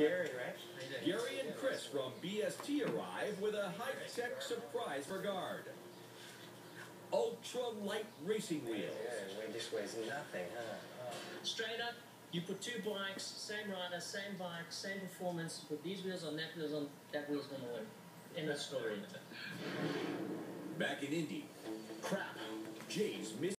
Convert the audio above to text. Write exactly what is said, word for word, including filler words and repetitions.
Gary, right? Gary and Chris from B S T arrive with a high-tech surprise for Guard. Ultra-light racing wheels. Yeah, yeah, this weighs nothing, huh? Oh. Straight up, you put two bikes, same rider, same bike, same performance. You put these wheels on, that wheels on, that wheel's gonna win. End of story. Back in Indy, crap, Jay's missing.